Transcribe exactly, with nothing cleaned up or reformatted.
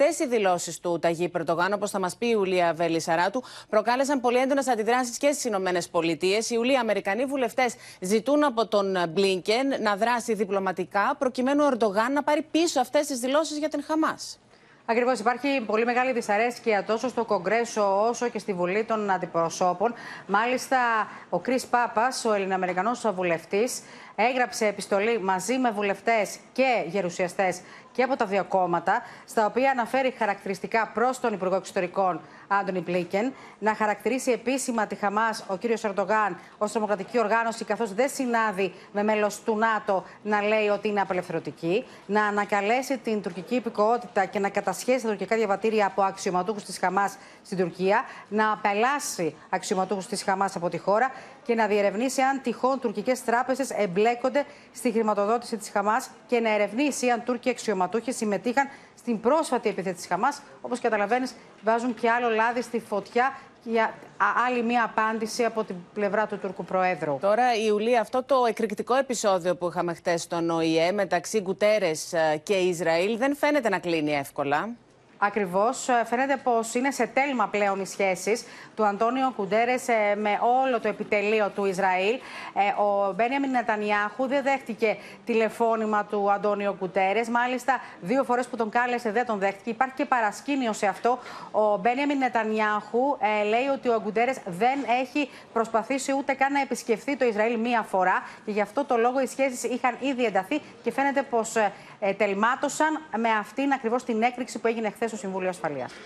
Αυτές οι δηλώσεις του Ταγί Ερντογάν, όπως θα μας πει η Ιουλία Βελισσαράτου, προκάλεσαν πολύ έντονες αντιδράσεις και στις Ηνωμένες Πολιτείες. Οι Ιουλία, Αμερικανοί βουλευτές ζητούν από τον Μπλίνκεν να δράσει διπλωματικά, προκειμένου ο Ερντογάν να πάρει πίσω αυτές τις δηλώσεις για την Χαμάς. Ακριβώς, υπάρχει πολύ μεγάλη δυσαρέσκεια τόσο στο Κογκρέσο όσο και στη Βουλή των Αντιπροσώπων. Μάλιστα, ο Κρίς Πάπας, ο Ελληνοαμερικανός βουλευτής, έγραψε επιστολή μαζί με βουλευτές και γερουσιαστές και από τα δύο κόμματα, στα οποία αναφέρει χαρακτηριστικά προς τον Υπουργό Εξωτερικών Άντονι Μπλίνκεν να χαρακτηρίσει επίσημα τη Χαμάς ο κύριος Ερντογάν ως τρομοκρατική οργάνωση, καθώς δεν συνάδει με μέλος του ΝΑΤΟ να λέει ότι είναι απελευθερωτική, να ανακαλέσει την τουρκική υπηκοότητα και να κατασχέσει τα τουρκικά διαβατήρια από αξιωματούχους της Χαμάς στην Τουρκία, να απελάσει αξιωματούχους της Χαμάς από τη χώρα και να διερευνήσει αν τυχόν τουρκικές τράπεζες εμπλέκονται στη χρηματοδότηση της Χαμάς και να ερευνήσει αν Τούρκοι αξιωματούχοι συμμετείχαν στην πρόσφατη επίθεση της Χαμάς. Όπως καταλαβαίνεις, βάζουν και άλλο λάδι στη φωτιά για άλλη μία απάντηση από την πλευρά του Τούρκου Προέδρου. Τώρα, Ιουλία, αυτό το εκρηκτικό επεισόδιο που είχαμε χτες στον Ο Η Ε μεταξύ Γκουτέρες και Ισραήλ δεν φαίνεται να κλείνει εύκολα. Ακριβώς. Φαίνεται πως είναι σε τέλμα πλέον οι σχέσεις του Αντώνιο Γκουτέρες με όλο το επιτελείο του Ισραήλ. Ο Μπένιαμιν Νετανιάχου δεν δέχτηκε τηλεφώνημα του Αντώνιο Γκουτέρες. Μάλιστα, δύο φορές που τον κάλεσε δεν τον δέχτηκε. Υπάρχει και παρασκήνιο σε αυτό. Ο Μπένιαμιν Νετανιάχου λέει ότι ο Γκουτέρες δεν έχει προσπαθήσει ούτε καν να επισκεφθεί το Ισραήλ μία φορά. Και γι' αυτό το λόγο οι σχέσεις είχαν ήδη ενταθεί και φαίνεται πως τελμάτωσαν με αυτήν ακριβώς την έκρηξη που έγινε χθες στο Συμβούλιο Ασφαλείας.